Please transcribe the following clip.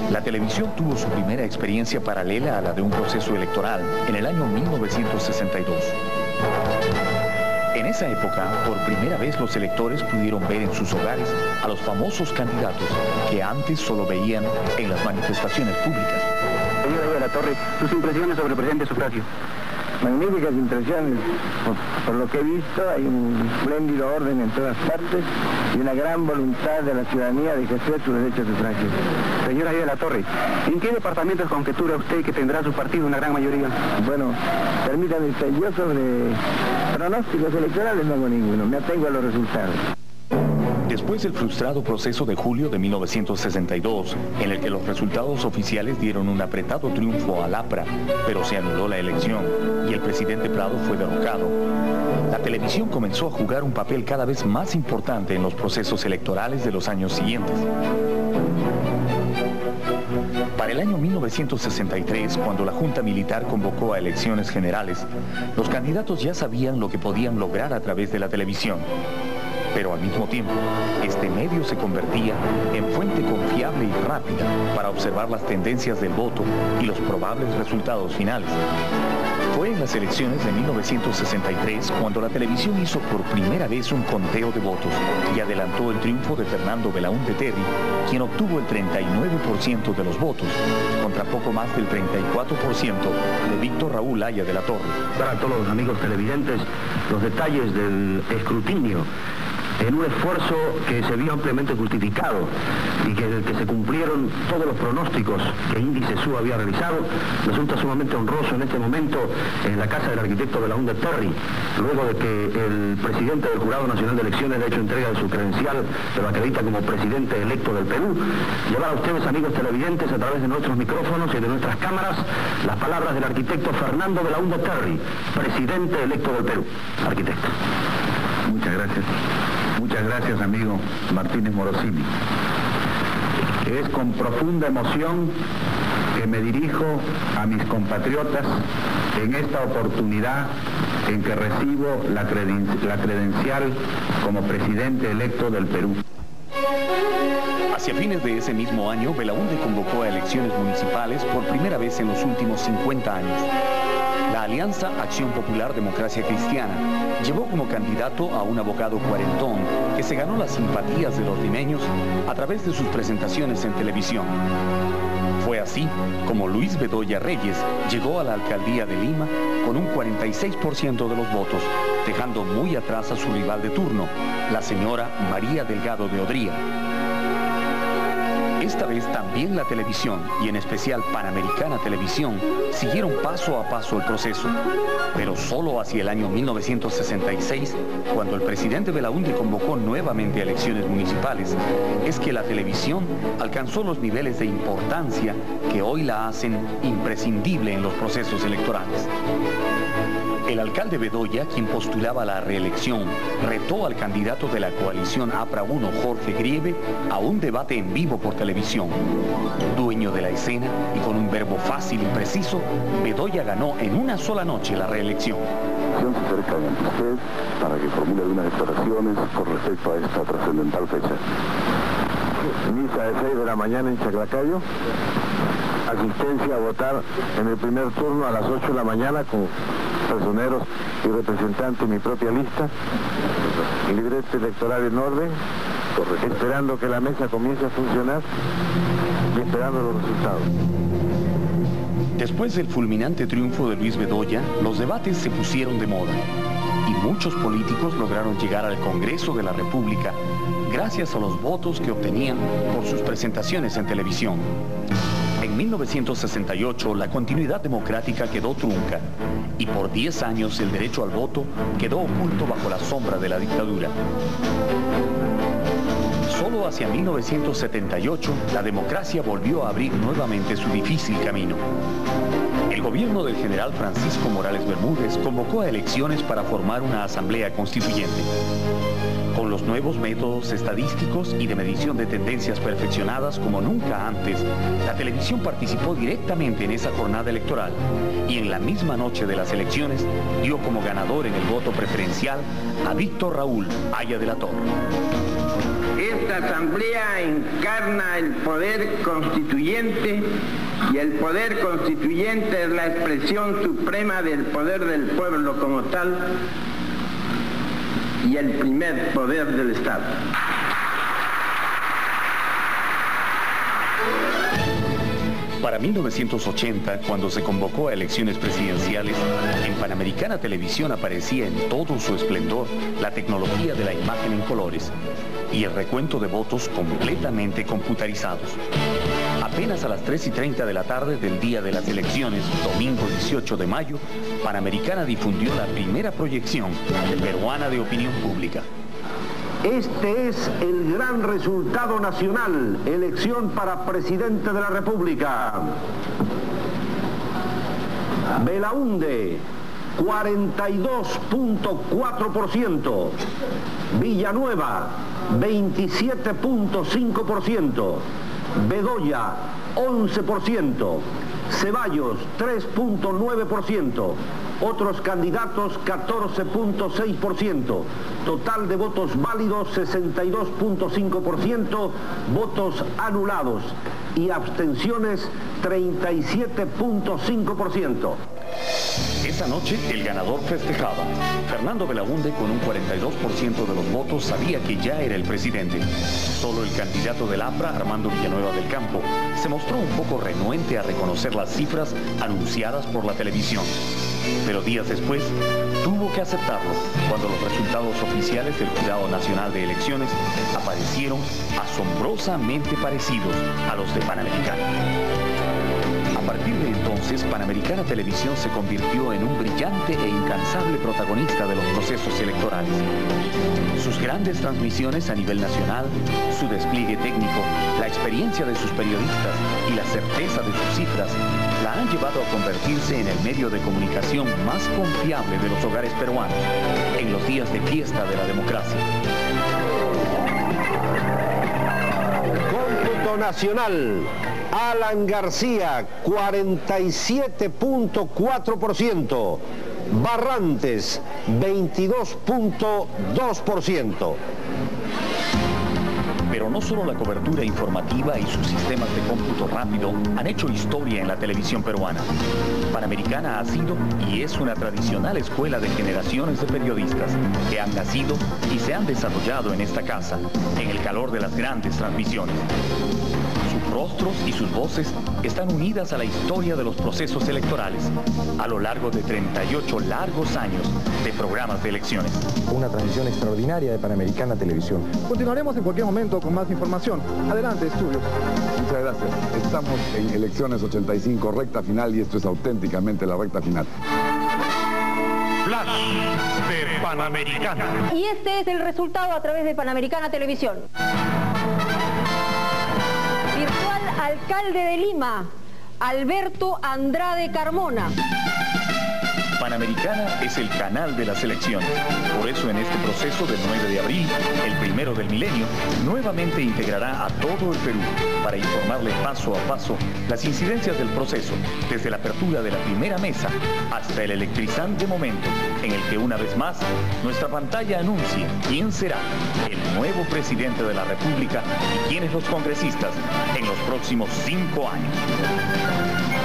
La televisión tuvo su primera experiencia paralela a la de un proceso electoral en el año 1962. En esa época, por primera vez los electores pudieron ver en sus hogares a los famosos candidatos que antes solo veían en las manifestaciones públicas. Señor de la Torre, sus impresiones sobre el presidente Sufragio. Magníficas impresiones. Por lo que he visto, hay un espléndido orden en todas partes y una gran voluntad de la ciudadanía de ejercer su derecho a sufragio. Señora de la Torre, ¿en qué departamentos conjetura usted que tendrá su partido una gran mayoría? Bueno, permítame usted, yo sobre pronósticos electorales no hago ninguno, me atengo a los resultados. Después del frustrado proceso de julio de 1962, en el que los resultados oficiales dieron un apretado triunfo al APRA, pero se anuló la elección y el presidente Prado fue derrocado, la televisión comenzó a jugar un papel cada vez más importante en los procesos electorales de los años siguientes. Para el año 1963, cuando la Junta Militar convocó a elecciones generales, los candidatos ya sabían lo que podían lograr a través de la televisión. Pero al mismo tiempo, este medio se convertía en fuente confiable y rápida para observar las tendencias del voto y los probables resultados finales. Fue en las elecciones de 1963 cuando la televisión hizo por primera vez un conteo de votos y adelantó el triunfo de Fernando Belaúnde Terry, quien obtuvo el 39% de los votos, contra poco más del 34% de Víctor Raúl Haya de la Torre. Para todos los amigos televidentes, los detalles del escrutinio en un esfuerzo que se vio ampliamente justificado y que del que se cumplieron todos los pronósticos que Índice SU había realizado, resulta sumamente honroso en este momento en la casa del arquitecto Belaúnde Terry, luego de que el presidente del Jurado Nacional de Elecciones ha hecho entrega de su credencial, que lo acredita como presidente electo del Perú, llevar a ustedes, amigos televidentes, a través de nuestros micrófonos y de nuestras cámaras, las palabras del arquitecto Fernando Belaúnde Terry, presidente electo del Perú. Arquitecto. Muchas gracias. Muchas gracias, amigo Martínez Morosini. Es con profunda emoción que me dirijo a mis compatriotas en esta oportunidad en que recibo la credencial como presidente electo del Perú. Hacia fines de ese mismo año, Belaúnde convocó a elecciones municipales por primera vez en los últimos 50 años. La Alianza Acción Popular Democracia Cristiana llevó como candidato a un abogado cuarentón que se ganó las simpatías de los limeños a través de sus presentaciones en televisión. Fue así como Luis Bedoya Reyes llegó a la alcaldía de Lima con un 46% de los votos, dejando muy atrás a su rival de turno, la señora María Delgado de Odría. Esta vez también la televisión, y en especial Panamericana Televisión, siguieron paso a paso el proceso. Pero solo hacia el año 1966, cuando el presidente Belaúnde convocó nuevamente a elecciones municipales, es que la televisión alcanzó los niveles de importancia que hoy la hacen imprescindible en los procesos electorales. El alcalde Bedoya, quien postulaba la reelección, retó al candidato de la coalición APRA 1, Jorge Grieve, a un debate en vivo por televisión. Dueño de la escena y con un verbo fácil y preciso, Bedoya ganó en una sola noche la reelección. Se acerca ante usted para que formule algunas declaraciones con respecto a esta trascendental fecha. Misa de 6 de la mañana en Chaclacayo. Asistencia a votar en el primer turno a las 8 de la mañana con personeros y representantes de mi propia lista. Librete electoral en orden. Esperando que la mesa comience a funcionar y esperando los resultados. Después del fulminante triunfo de Luis Bedoya, los debates se pusieron de moda y muchos políticos lograron llegar al Congreso de la República gracias a los votos que obtenían por sus presentaciones en televisión. En 1968 la continuidad democrática quedó trunca y por 10 años el derecho al voto quedó oculto bajo la sombra de la dictadura. Solo hacia 1978 la democracia volvió a abrir nuevamente su difícil camino. El gobierno del general Francisco Morales Bermúdez convocó a elecciones para formar una asamblea constituyente. Con los nuevos métodos estadísticos y de medición de tendencias perfeccionadas como nunca antes, la televisión participó directamente en esa jornada electoral y en la misma noche de las elecciones dio como ganador en el voto preferencial a Víctor Raúl Haya de la Torre. Esta la Asamblea encarna el poder constituyente y el poder constituyente es la expresión suprema del poder del pueblo como tal y el primer poder del Estado. Para 1980, cuando se convocó a elecciones presidenciales, en Panamericana Televisión aparecía en todo su esplendor la tecnología de la imagen en colores y el recuento de votos completamente computarizados. Apenas a las 3:30 de la tarde del día de las elecciones, domingo 18 de mayo, Panamericana difundió la primera proyección peruana de opinión pública. Este es el gran resultado nacional, elección para presidente de la República. Belaúnde, 42.4%. Villanueva, 27.5%. Bedoya, 11%. Ceballos, 3.9%. Otros candidatos, 14.6%. Total de votos válidos, 62.5%. Votos anulados y abstenciones, 37.5%. Esa noche, el ganador festejaba. Fernando Belaúnde, con un 42% de los votos, sabía que ya era el presidente. Solo el candidato del APRA, Armando Villanueva del Campo, se mostró un poco renuente a reconocer las cifras anunciadas por la televisión. Pero días después, tuvo que aceptarlo, cuando los resultados oficiales del Jurado Nacional de Elecciones aparecieron asombrosamente parecidos a los de Panamericana. A partir de entonces, Panamericana Televisión se convirtió en un brillante e incansable protagonista de los procesos electorales. Sus grandes transmisiones a nivel nacional, su despliegue técnico, la experiencia de sus periodistas y la certeza de sus cifras la han llevado a convertirse en el medio de comunicación más confiable de los hogares peruanos en los días de fiesta de la democracia. Cómputo nacional. Alan García, 47.4%. Barrantes, 22.2%. Pero no solo la cobertura informativa y sus sistemas de cómputo rápido han hecho historia en la televisión peruana. Panamericana ha sido y es una tradicional escuela de generaciones de periodistas que han nacido y se han desarrollado en esta casa, en el calor de las grandes transmisiones. Sus rostros y sus voces están unidas a la historia de los procesos electorales a lo largo de 38 largos años de programas de elecciones. Una transmisión extraordinaria de Panamericana Televisión. Continuaremos en cualquier momento con más información. Adelante, estudio. Muchas gracias. Estamos en elecciones 85, recta final, y esto es auténticamente la recta final. Flash de Panamericana. Y este es el resultado a través de Panamericana Televisión. Virtual alcalde de Lima, Alberto Andrade Carmona. Panamericana es el canal de las elecciones. Por eso en este proceso del 9 de abril, el primero del milenio, nuevamente integrará a todo el Perú para informarle paso a paso las incidencias del proceso, desde la apertura de la primera mesa hasta el electrizante momento en el que una vez más nuestra pantalla anuncie quién será el nuevo presidente de la República y quiénes los congresistas en los próximos 5 años.